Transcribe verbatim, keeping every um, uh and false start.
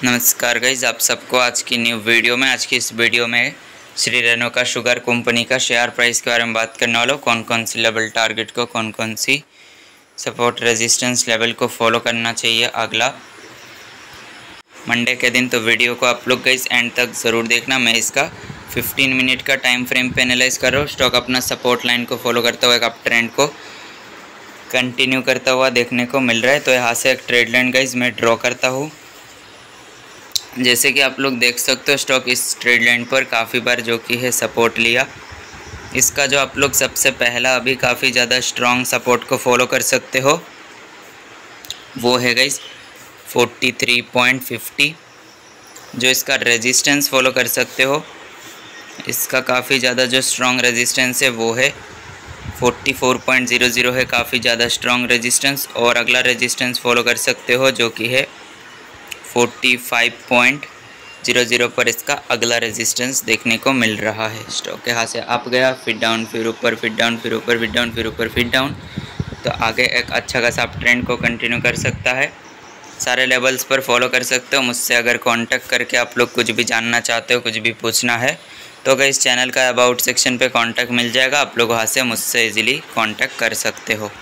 नमस्कार गाइज, आप सबको आज की न्यू वीडियो में आज की इस वीडियो में श्री रेणुका शुगर कंपनी का शेयर प्राइस के बारे में बात करने वाला हूँ। कौन कौन सी लेवल टारगेट को, कौन कौन सी सपोर्ट रेजिस्टेंस लेवल को फॉलो करना चाहिए अगला मंडे के दिन। तो वीडियो को आप लोग गाइज एंड तक ज़रूर देखना। मैं इसका पंद्रह मिनट का टाइम फ्रेम पे एनालाइज कर रहा हूँ। स्टॉक अपना सपोर्ट लाइन को फॉलो करता हुआ एक अप ट्रेंड को कंटिन्यू करता हुआ देखने को मिल रहा है। तो यहाँ से एक ट्रेड लाइन गाइज मैं ड्रॉ करता हूँ। जैसे कि आप लोग देख सकते हो, स्टॉक इस ट्रेड लाइन पर काफ़ी बार जो कि है सपोर्ट लिया। इसका जो आप लोग सबसे पहला अभी काफ़ी ज़्यादा स्ट्रॉन्ग सपोर्ट को फॉलो कर सकते हो वो है गाइस तैंतालीस पॉइंट पचास। जो इसका रेजिस्टेंस फॉलो कर सकते हो, इसका काफ़ी ज़्यादा जो स्ट्रॉन्ग रेजिस्टेंस है वो है चौवालीस पॉइंट ज़ीरो ज़ीरो है, काफ़ी ज़्यादा स्ट्रॉन्ग रेजिस्टेंस। और अगला रेजिस्टेंस फॉलो कर सकते हो जो कि है पैंतालीस पॉइंट ज़ीरो ज़ीरो पर इसका अगला रेजिस्टेंस देखने को मिल रहा है। स्टॉक यहाँ से अप गया, फिर डाउन, फिर ऊपर, फिर डाउन, फिर ऊपर, फिर डाउन, फिर ऊपर, फिर डाउन। तो आगे एक अच्छा खासा अप ट्रेंड को कंटिन्यू कर सकता है। सारे लेवल्स पर फॉलो कर सकते हो। मुझसे अगर कांटेक्ट करके आप लोग कुछ भी जानना चाहते हो, कुछ भी पूछना है, तो अगर इस चैनल का अबाउट सेक्शन पे कांटेक्ट मिल जाएगा। आप लोग वहाँ से मुझसे इजीली कांटेक्ट कर सकते हो।